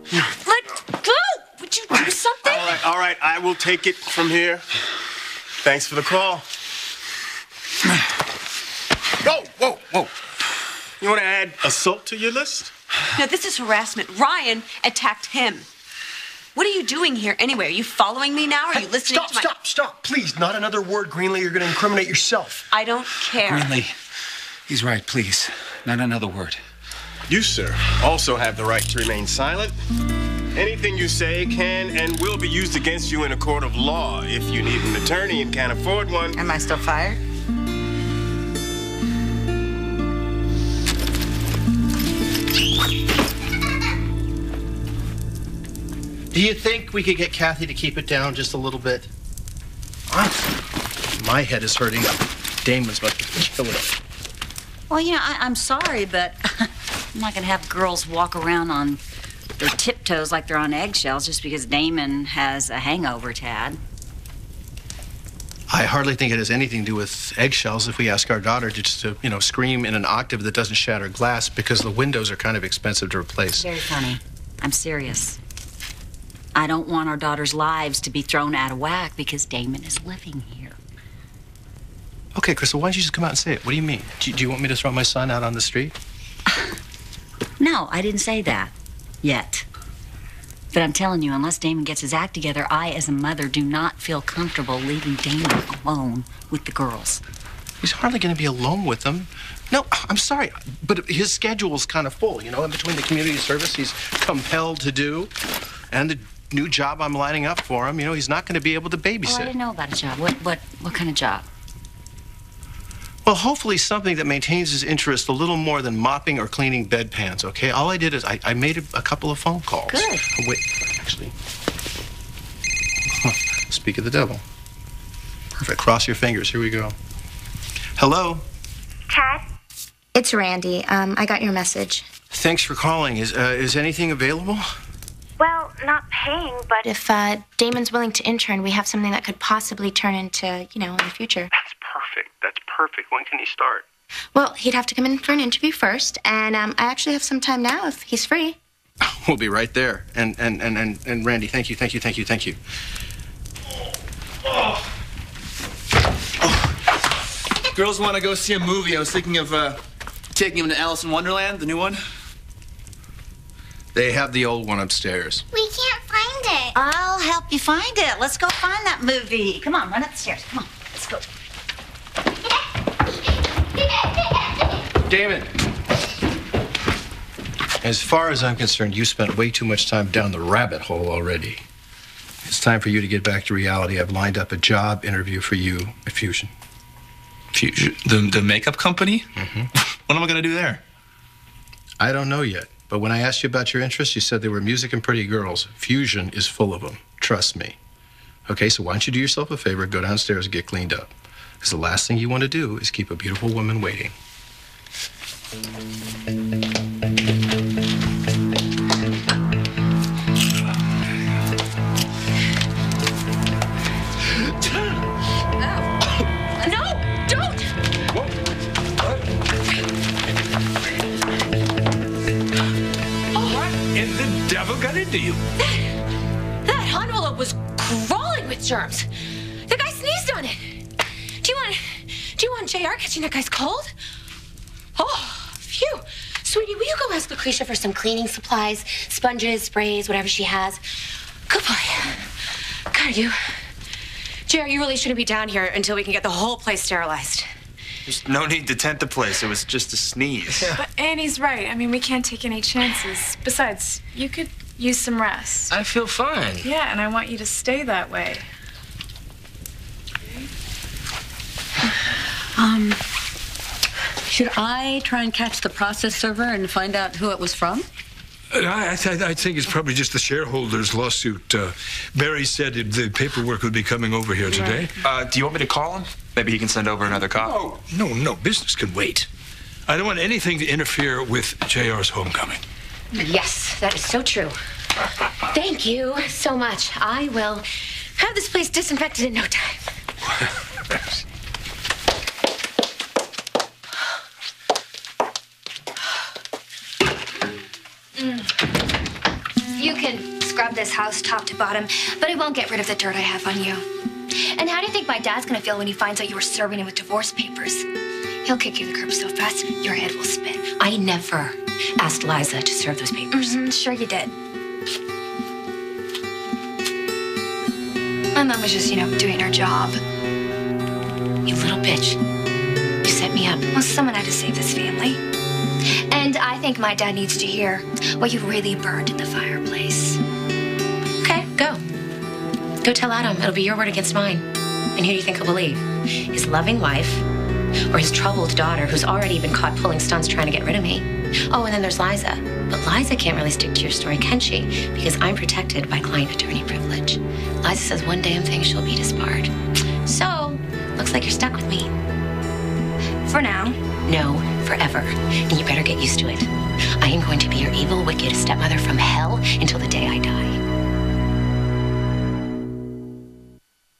Let go! Would you do something? All right. I will take it from here. Thanks for the call. Whoa. You want to add assault to your list? No, this is harassment. Ryan attacked him. What are you doing here anyway? Are you following me now? Are you listening to my... Stop. Please, not another word, Greenlee. You're going to incriminate yourself. I don't care. Greenlee, he's right, please. Not another word. You, sir, also have the right to remain silent. Anything you say can and will be used against you in a court of law. If you need an attorney and can't afford one... Am I still fired? Do you think we could get Kathy to keep it down just a little bit? Honestly, my head is hurting. Damon's about to kill it. Well, you know, I'm sorry, but I'm not going to have girls walk around on their tiptoes like they're on eggshells just because Damon has a hangover, Tad. I hardly think it has anything to do with eggshells if we ask our daughter to just scream in an octave that doesn't shatter glass because the windows are kind of expensive to replace. Very funny. I'm serious. I don't want our daughter's lives to be thrown out of whack because Damon is living here. Okay, Crystal, why don't you just come out and say it? What do you mean? Do you want me to throw my son out on the street? No, I didn't say that. Yet. But I'm telling you, unless Damon gets his act together, I, as a mother, do not feel comfortable leaving Damon alone with the girls. He's hardly going to be alone with them. No, I'm sorry, but his schedule's kind of full, in between the community service he's compelled to do and the new job I'm lining up for him. He's not going to be able to babysit. Oh, I didn't know about a job. What kind of job? Well, hopefully something that maintains his interest a little more than mopping or cleaning bedpans, okay? All I did is I made a couple of phone calls. Good. Oh, wait, actually. Speak of the devil. Perfect. Cross your fingers. Here we go. Hello? Tad? It's Randy. I got your message. Thanks for calling. Is anything available? Well, not paying, but if Damon's willing to intern, we have something that could possibly turn into, in the future. That's perfect. When can he start? Well, he'd have to come in for an interview first, and I actually have some time now if he's free. We'll be right there. And Randy, thank you. Girls want to go see a movie. I was thinking of taking them to Alice in Wonderland, the new one. They have the old one upstairs. We can't find it. I'll help you find it. Let's go find that movie. Come on, run up the stairs. Come on, let's go. Damon. As far as I'm concerned, you spent way too much time down the rabbit hole already. It's time for you to get back to reality. I've lined up a job interview for you at Fusion. Fusion? The makeup company? Mm-hmm. What am I going to do there? I don't know yet, but when I asked you about your interests, you said they were music and pretty girls. Fusion is full of them. Trust me. Okay, so why don't you do yourself a favor, go downstairs and get cleaned up. Because the last thing you want to do is keep a beautiful woman waiting. Got into you. That envelope was crawling with germs. The guy sneezed on it. Do you want JR catching that guy's cold? Oh, phew. Sweetie, will you go ask Lucretia for some cleaning supplies, sponges, sprays, whatever she has? Good boy. God, JR, you really shouldn't be down here until we can get the whole place sterilized. There's no need to tent the place. It was just a sneeze. But Annie's right. I mean, we can't take any chances. Besides, you could use some rest. I feel fine. Yeah, and I want you to stay that way. Should I try and catch the process server and find out who it was from? I think it's probably just the shareholders' lawsuit. Barry said the paperwork would be coming over here today. Do you want me to call him? Maybe he can send over another copy. No. Business can wait. I don't want anything to interfere with JR's homecoming. Yes, that is so true. Thank you so much. I will have this place disinfected in no time. You can can scrub this house top to bottom, but it won't get rid of the dirt I have on you. And how do you think my dad's gonna feel when he finds out you were serving him with divorce papers? He'll kick you to the curb so fast, your head will spin. I never asked Liza to serve those papers. Sure you did. My mom was just, doing her job. You little bitch. You set me up. Well, someone had to save this family. And I think my dad needs to hear what you really burned in the fireplace. Okay, go. Go tell Adam. It'll be your word against mine. And who do you think he'll believe? His loving wife or his troubled daughter who's already been caught pulling stunts trying to get rid of me? Oh, and then there's Liza. But Liza can't really stick to your story, can she? Because I'm protected by client attorney privilege. Liza says one damn thing, she'll be disbarred. So, looks like you're stuck with me. For now. No, forever. And you better get used to it. I am going to be your evil, wicked stepmother from hell until the day I die.